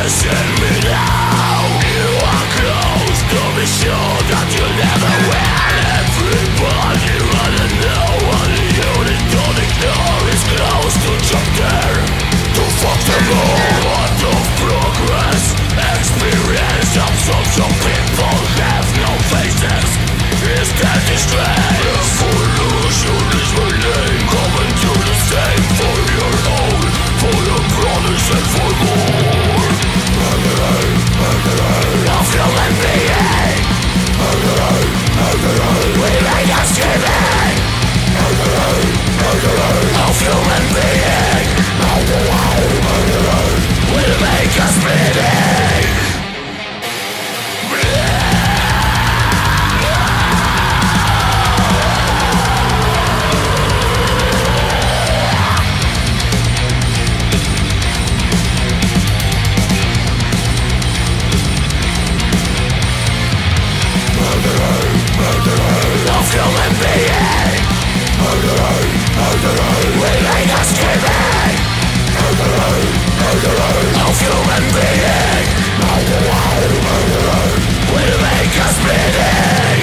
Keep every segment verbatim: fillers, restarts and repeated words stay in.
listen me now. You are close to be sure that you never will. Everybody wanna know what you don't ignore is close to jump there. To fuck them all. Part of progress, experience of some some people have no faces. Is that distress? Evolution is my name. Coming to the same for your own, for your brothers and for more. Of human being, we made us giving. Of human being, will make us bleeding. Of human being, we made us giving. Of human being, will make us bleeding.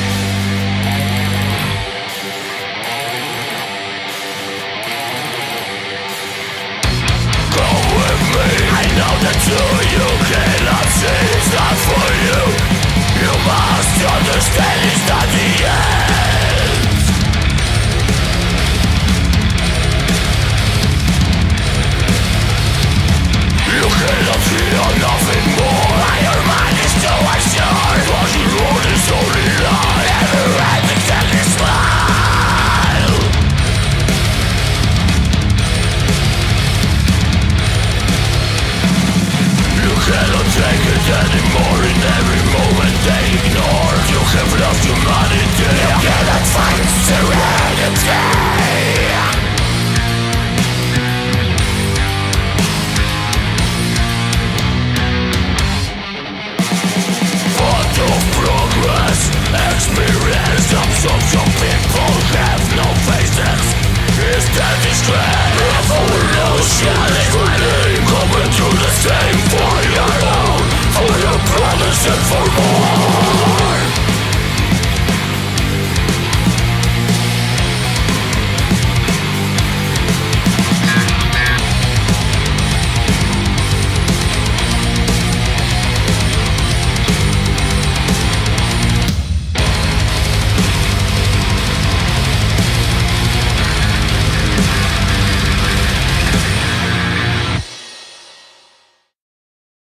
Go with me, I know that too. You cannot see, it's not for you. You must understand it's not the end. You cannot feel nothing more. Your mind is too assured. What you want is only lie. Every red exactly smile. You cannot take it anymore. In every moment they ignore. You have lost humanity. You cannot find serenity. Part of progress, experience of some some people have no faces. Is that distress? Evolution is my name. Coming to the same